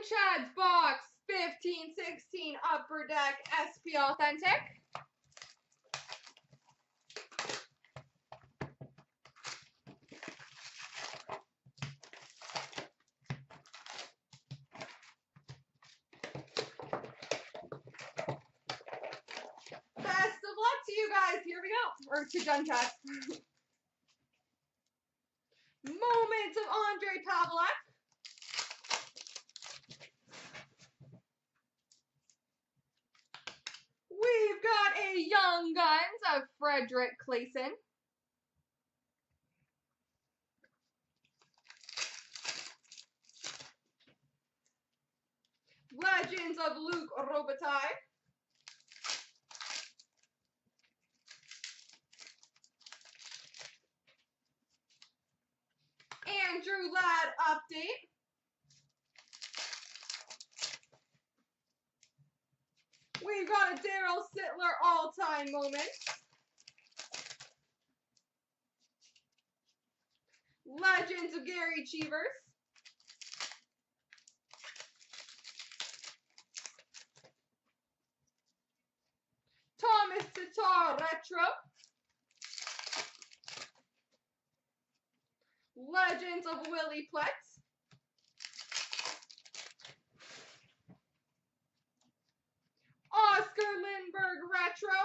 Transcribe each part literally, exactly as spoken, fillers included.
Chad's box fifteen sixteen Upper Deck S P Authentic. Best of luck to you guys. Here we go. Or to Gun Chad. Moments of Andre Pavelec. We've got a Young Guns of Frederick Claesson. Legends of Luc Robitaille. Andrew Ladd update. We've got a Darryl Sittler all-time moment. Legends of Gary Cheevers. Thomas Tatar retro. Legends of Willie Plex. Oscar Lindbergh retro.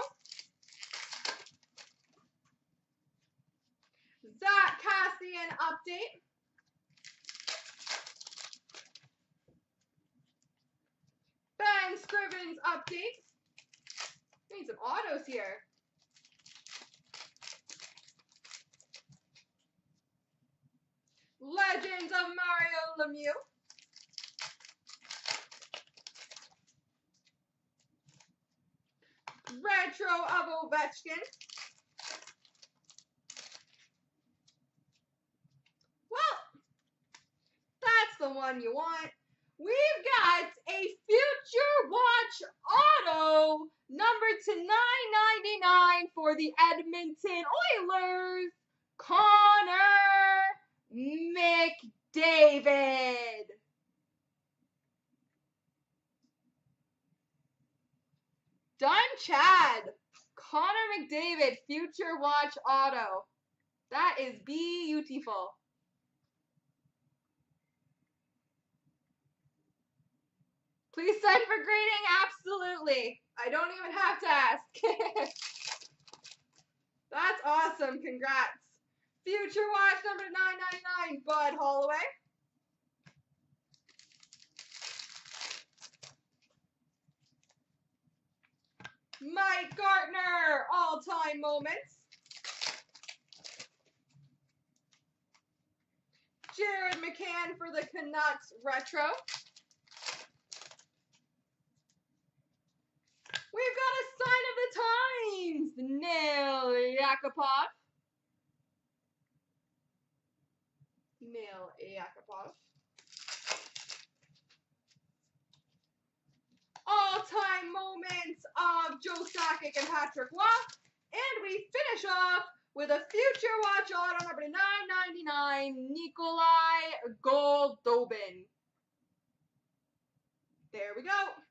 Zach Cassian update. Ben Scrivens update. We need some autos here. Legends of Mario Lemieux. Retro of Ovechkin. Well, that's the one you want. We've got a Future Watch auto numbered to nine ninety-nine for the Edmonton Oilers, Connor McDavid. Done, Chad. Connor McDavid, Future Watch auto. That is beautiful. Please send for grading? Absolutely. I don't even have to ask. That's awesome. Congrats. Future Watch number nine ninety-nine, Bud Holloway. Mike Gartner, all-time moments. Jared McCann for the Canucks retro. We've got a sign of the times, Nail Yakupov. Nail Yakupov. All-time moments of Joe Sakic and Patrick Roy. And we finish off with a Future Watch auto number nine ninety-nine, Nikolai Goldobin. There we go.